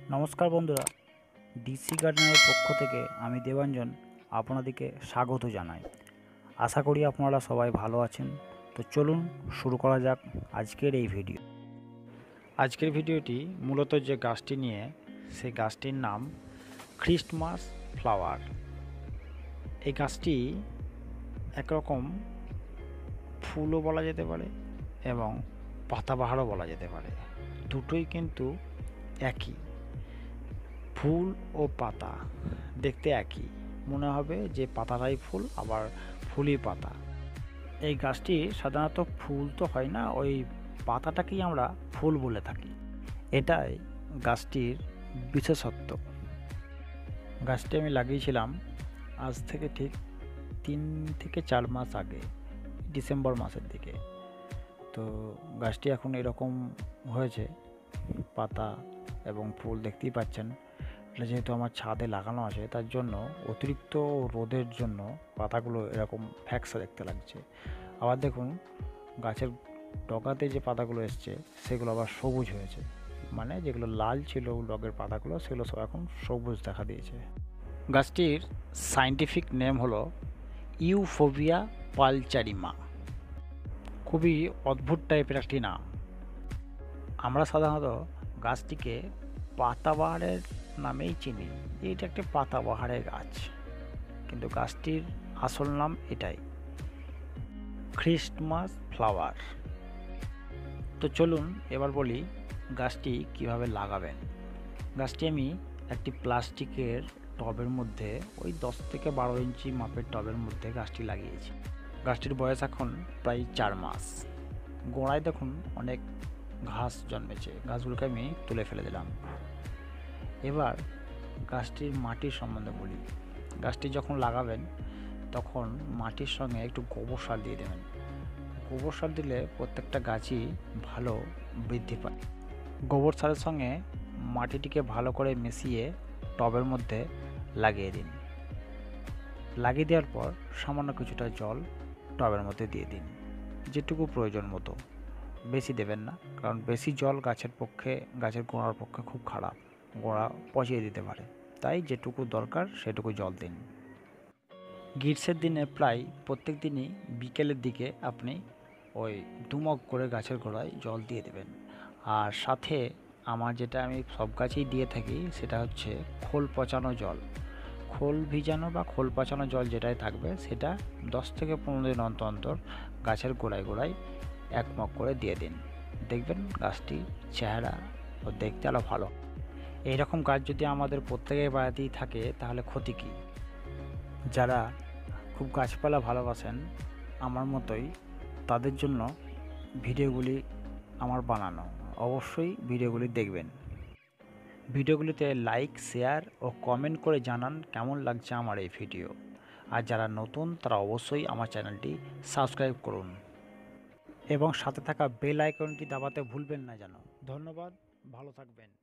নমস্কার বন্ধুরা, ডিসি গার্ডেনের পক্ষ থেকে আমি দেবাঞ্জন আপনাদেরকে স্বাগত জানাই। আশা করি আপনারা সবাই ভালো আছেন। তো চলুন শুরু করা যাক আজকের এই ভিডিও। আজকের ভিডিওটি মূলত যে গাছটি নিয়ে, সেই গাছটির নাম ক্রিসমাস ফ্লাওয়ার। এই গাছটি একরকম ফুলও বলা যেতে পারে এবং পাতাবাহারও বলা যেতে পারে। দুটোই কিন্তু একই, ফুল ও পাতা দেখতে একই, মনে হবে যে পাতাটাই ফুল আবার ফুলই পাতা। এই গাছটি সাধারণত ফুল তো হয় না, ওই পাতাটাকেই আমরা ফুল বলে থাকি। এটাই গাছটির বিশেষত্ব। গাছটি আমি লাগিয়েছিলাম আজ থেকে ঠিক 3 থেকে 4 মাস আগে, ডিসেম্বর মাসের দিকে। তো গাছটি এখন এরকম হয়েছে, পাতা এবং ফুল দেখতেই পাচ্ছেন। এটা যেহেতু আমার ছাদে লাগানো আছে, তার জন্য অতিরিক্ত রোদের জন্য পাতাগুলো এরকম ফ্যাকসা দেখতে লাগছে। আবার দেখুন, গাছের ডগাতে যে পাতাগুলো এসছে সেগুলো আবার সবুজ হয়েছে, মানে যেগুলো লাল ছিল ডগের পাতাগুলো, সেগুলো সব এখন সবুজ দেখা দিয়েছে। গাছটির সায়েন্টিফিক নেম হলো ইউফোবিয়া পালচারিমা। খুবই অদ্ভুত টাইপের একটি নাম। আমরা সাধারণত গাছটিকে পাতাবাহারের নামেই চিনি, এটা একটি পাতাবাহারের গাছ, কিন্তু গাছটির আসল নাম এটাই, ক্রিসমাস ফ্লাওয়ার। তো চলুন এবার বলি গাছটি কিভাবে লাগাবেন। গাছটি আমি একটি প্লাস্টিকের টবের মধ্যে, ওই 10 থেকে 12 ইঞ্চি মাপের টবের মধ্যে গাছটি লাগিয়েছি। গাছটির বয়স এখন প্রায় 4 মাস। গোড়ায় দেখুন অনেক ঘাস জন্মেছে, ঘাসগুলোকে আমি তুলে ফেলে দিলাম। এবার গাছটির মাটির সম্বন্ধে বলি। গাছটি যখন লাগাবেন তখন মাটির সঙ্গে একটু গোবর সার দিয়ে দেবেন। গোবর সার দিলে প্রত্যেকটা গাছই ভালো বৃদ্ধি পায়। গোবর সারের সঙ্গে মাটিটিকে ভালো করে মিশিয়ে টবের মধ্যে লাগিয়ে দিন। লাগিয়ে দেওয়ার পর সামান্য কিছুটা জল টবের মধ্যে দিয়ে দিন, যেটুকু প্রয়োজন মতো। বেশি দেবেন না, কারণ বেশি জল গাছের গোড়ার পক্ষে খুব খারাপ, গোড়া পচিয়ে দিতে পারে। তাই যেটুকু দরকার সেটুকু জল দিন। গ্রীষ্মের দিনে প্রায় প্রত্যেক দিনই বিকেলের দিকে আপনি ওই 2 মগ করে গাছের গোড়ায় জল দিয়ে দেবেন। আর সাথে আমার যেটা আমি সব গাছেই দিয়ে থাকি, সেটা হচ্ছে খোল পচানো জল। খোল ভিজানো বা খোল পচানো জল যেটাই থাকবে, সেটা 10 থেকে 15 দিন অন্তর অন্তর গাছের গোড়ায় গোড়ায় 1 মগ করে দিয়ে দিন। দেখবেন গাছটির চেহারা ও দেখতে আরও ভালো। এইরকম গাছ যদি আমাদের প্রত্যেকের বাড়িতেই থাকে তাহলে ক্ষতি কী? যারা খুব গাছপালা ভালোবাসেন আমার মতোই, তাদের জন্য ভিডিওগুলি আমার বানানো। অবশ্যই ভিডিওগুলি দেখবেন। ভিডিওগুলিতে লাইক, শেয়ার ও কমেন্ট করে জানান কেমন লাগছে আমার এই ভিডিও। আর যারা নতুন তারা অবশ্যই আমার চ্যানেলটি সাবস্ক্রাইব করুন এবং সাথে থাকা বেল আইকনটি দাবাতে ভুলবেন না যেন। ধন্যবাদ, ভালো থাকবেন।